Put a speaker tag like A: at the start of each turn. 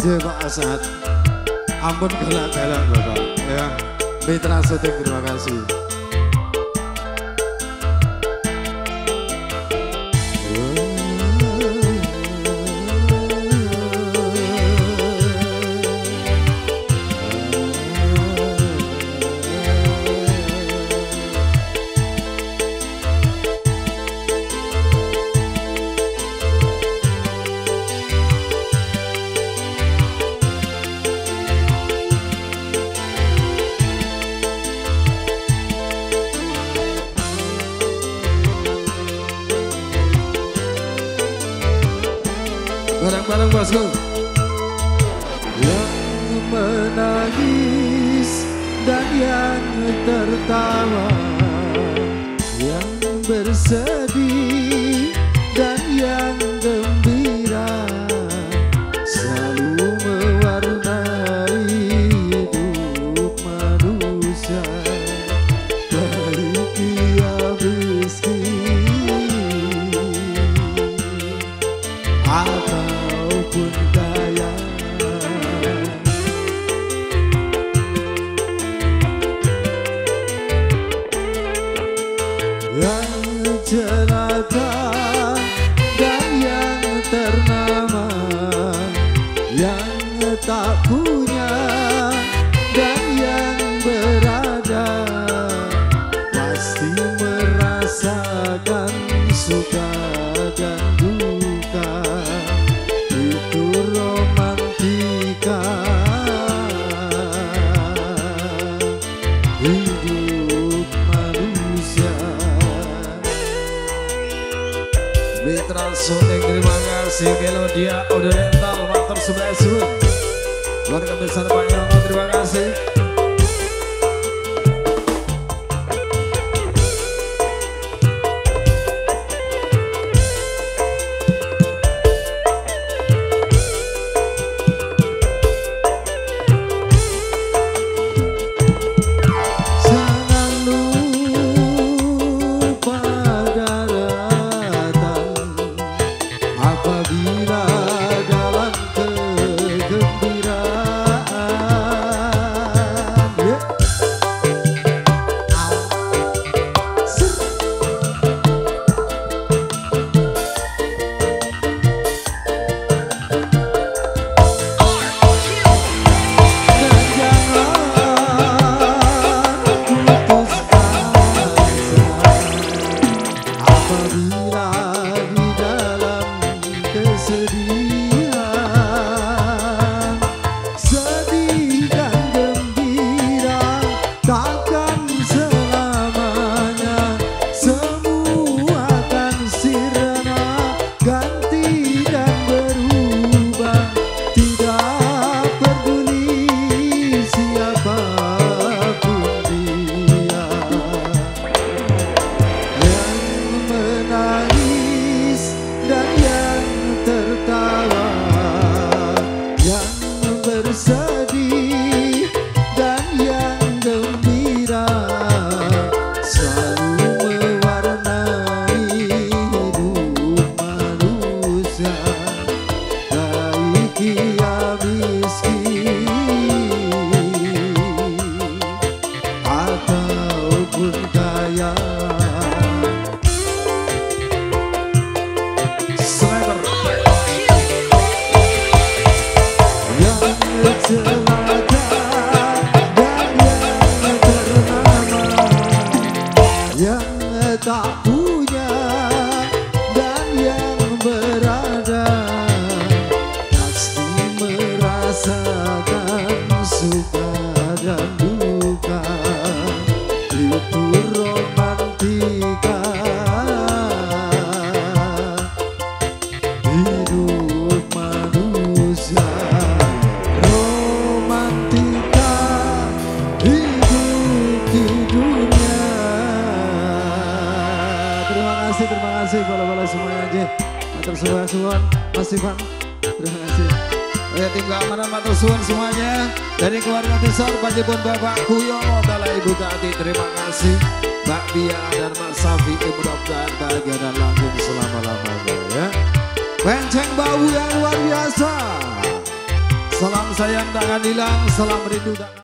A: J Pak Asad. Ampun galak-galak Bapak ya. Mitra syuting terima kasih. Bareng-bareng bosku. Yang menangis dan yang tertawa, yang bersedih dan yang gembira, selalu mewarnai hidup manusia. Baik dia miskin ataupun kaya, yang celaka dan yang ternama, yang tak punya dan yang berada, pasti merasakan suka dan duka. Itu romantika hidup manusia. Mitra syuting terima kasih. Melodia Oriental Matur Subasun. Keluarga besar Pak Yono terima kasih. Apabila dalam kasih bola-bola semuanya aja. Matur suwun Mas Ivan. Terima kasih. Ya tim keamanan matur suwun semuanya. Dari keluarga besar Panjepun Bapak Kuyono Tala Ibu Tati, terima kasih. Mbak Bia dan Mas Safi, mudah-mudahan bahagia dan langgeng selama-lamanya ya. Benceng bau yang luar biasa. Salam sayang tangan hilang, salam rindu tangan